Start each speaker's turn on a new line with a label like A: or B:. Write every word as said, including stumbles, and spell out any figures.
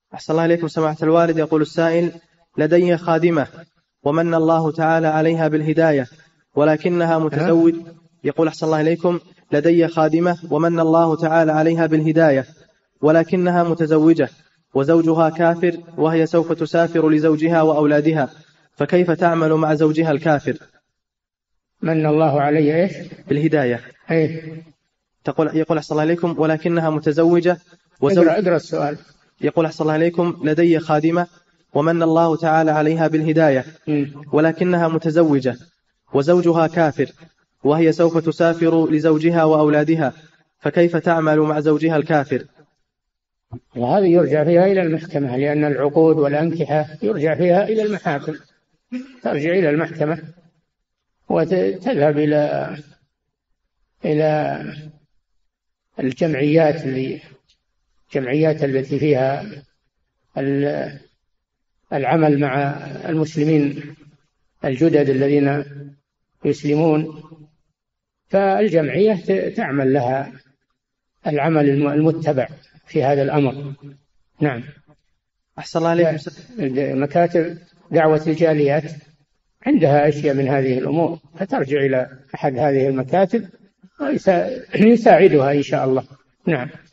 A: أحسن الله إليكم سماحة الوالد. يقول السائل: لدي خادمة ومن الله تعالى عليها بالهداية ولكنها متزوج. يقول: أحسن الله إليكم، لدي خادمة ومن الله تعالى عليها بالهداية ولكنها متزوجة وزوجها كافر وهي سوف تسافر لزوجها وأولادها، فكيف تعمل مع زوجها الكافر؟
B: من الله عليه إيش؟
A: بالهداية.
B: إيه؟
A: تقول يقول أحسن الله إليكم: ولكنها متزوجة وزوج...
B: اقرأ اقرأ السؤال.
A: يقول: أحسن الله إليكم، لدي خادمة ومن الله تعالى عليها بالهداية ولكنها متزوجة وزوجها كافر وهي سوف تسافر لزوجها وأولادها، فكيف تعمل مع زوجها الكافر؟
B: وهذه يرجع فيها إلى المحكمة، لأن العقود والأنكحة يرجع فيها إلى المحاكم، ترجع إلى المحكمة وتذهب إلى إلى الجمعيات اللي الجمعيات التي فيها العمل مع المسلمين الجدد الذين يسلمون، فالجمعية تعمل لها العمل المتبع في هذا الأمر. نعم.
A: أحسن الله عليكم.
B: مكاتب دعوة الجاليات عندها أشياء من هذه الأمور، فترجع إلى أحد هذه المكاتب ويساعدها إن شاء الله. نعم.